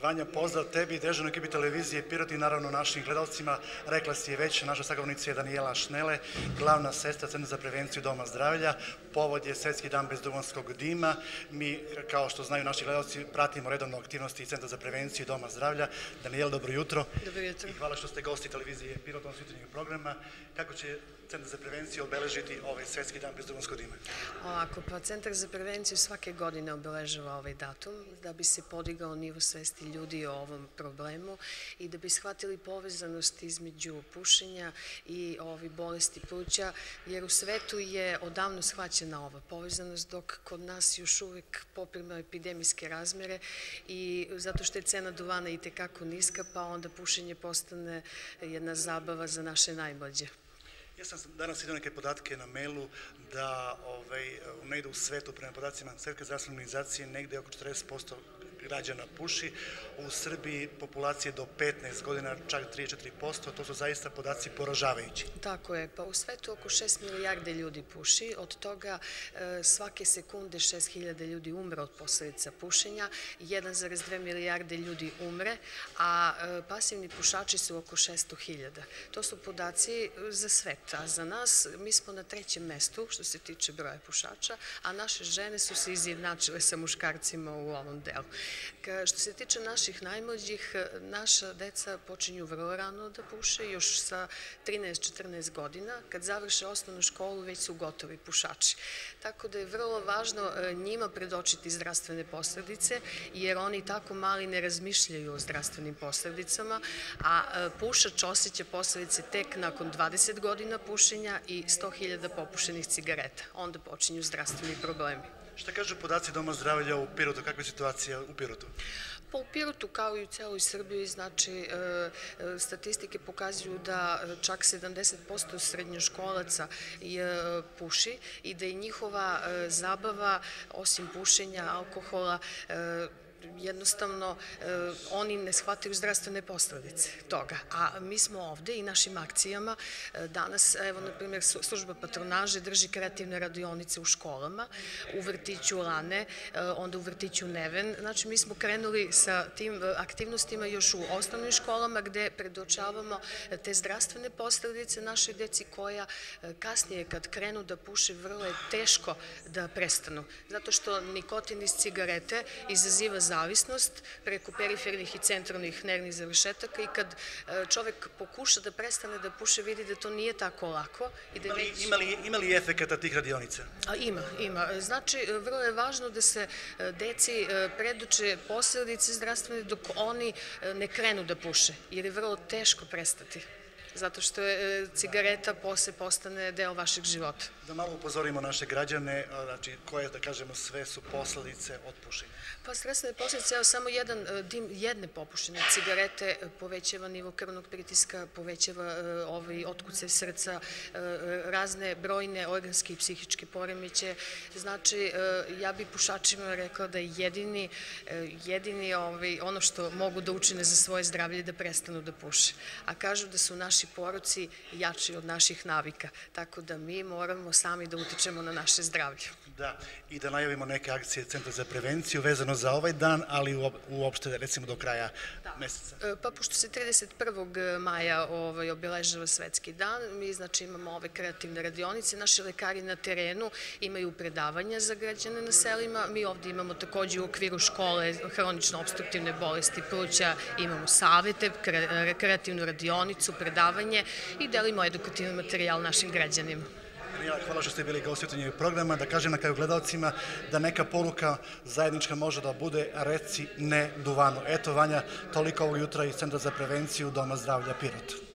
Vanja, pozdrav tebi, dežurnoj ekipi televizije Pirot i naravno našim gledalcima. Rekla si je već, naša sagovornica je Danijela Šnele, glavna sestra Centra za prevenciju Doma zdravlja. Povod je Svetski dan bez duvanskog dima. Mi, kao što znaju naši gledalci, pratimo redovno aktivnosti Centra za prevenciju Doma zdravlja. Danijela, dobro jutro. Dobro jutro. I hvala što ste gosti televizije Pirot od jutarnjeg programa. Kako će Centar za prevenciju obeležiti ovaj Svetski dan bez duvanskog dima? Ovako, pa Centar za prevenciju svake godine obeležava ovaj datum da bi se podigao nivo svesti ljudi o ovom problemu i da bi shvatili povezanost između pušenja i bolesti pluća, jer u svetu je odavno shvaćena ova povezanost, dok kod nas još uvek poprima epidemijske razmere i zato što je cena duvana i tekako niska, pa onda pušenje postane jedna zabava za naše najmlađe. Ja sam danas vidio neke podatke na mailu da negde u svetu, prema podacima Svetske zdravstvene organizacije, negde oko 40% građana puši, u Srbiji populacije do 15 godina čak 3-4%, to su zaista podaci poražavajući. Tako je, pa u svetu oko 6 milijarde ljudi puši, od toga svake sekunde 6.000 ljudi umre od posledica pušenja, 1,2 milijarde ljudi umre, a pasivni pušači su oko 600.000. To su podaci za svet, a za nas mi smo na 3. mestu što se tiče broja pušača, a naše žene su se izjednačile sa muškarcima u ovom delu. Što se tiče naših najmlađih, naša deca počinju vrlo rano da puše, još sa 13-14 godina. Kad završe osnovnu školu, već su gotovi pušači. Tako da je vrlo važno njima predočiti zdravstvene posledice, jer oni tako mali ne razmišljaju o zdravstvenim posledicama, a pušač osjeća posledice tek nakon 20 godina pušenja i 100.000 popušenih cigareta. Onda počinju zdravstveni problemi. Šta kažu podaci Doma zdravlja u Pirotu? Kakva je situacija u Pirotu? Pa u Pirotu, kao i u celoj Srbiji, znači, statistike pokazuju da čak 70% srednjoškolaca puši i da je njihova zabava, osim pušenja, alkohola, jednostavno oni ne shvataju zdravstvene posledice toga. A mi smo ovde i našim akcijama danas, evo, na primjer, služba patronaže drži kreativne radionice u školama, u vrtiću Lane, onda u vrtiću Neven. Znači, mi smo krenuli sa tim aktivnostima još u osnovnim školama gde predočavamo te zdravstvene posledice našoj deci koja kasnije kad krenu da puše vrlo je teško da prestanu. Zato što nikotin iz cigarete izaziva zavisnost preko perifernih i centralnih nervnih završetaka i kad čovek pokuša da prestane da puše, vidi da to nije tako lako. Ima li efekata tih radionica? Ima. Znači, vrlo je važno da se deci predoče posledice zdravstvene dok oni ne krenu da puše, jer je vrlo teško prestati. Zato što cigareta posle postane deo vašeg života. Da malo upozorimo naše građane, znači koje, da kažemo, sve su posledice od pušenja? Pa zdravstvene posledice, evo samo dim jedne popušene cigarete povećava nivo krvnog pritiska, povećava otkucaje srca, razne brojne organske i psihičke poremećaje. Znači, ja bi pušačima rekla da je jedini ono što mogu da učine za svoje zdravlje da prestanu da puše. A kažu da su naši poroci jači od naših navika, tako da mi moramo sami da utičemo na naše zdravlje. Da, i da najavimo neke akcije Centra za prevenciju vezano za ovaj dan, ali uopšte, recimo, do kraja meseca. Pa pošto se 31. maja obeležava Svetski dan, mi znači imamo ove kreativne radionice, naši lekari na terenu imaju predavanja za građane na selima, mi ovde imamo takođe u okviru škole hronično opstruktivne bolesti pluća, imamo savete, kreativnu radionicu, predavanje i delimo edukativan materijal našim građanima. Hvala što ste bili gosti jutarnjeg programa. Da kažem na kraju gledalcima da neka poruka zajednička može da bude reci ne duvanu. Eto, Vanja, toliko ovog jutra iz Centra za prevenciju Doma zdravlja Pirot.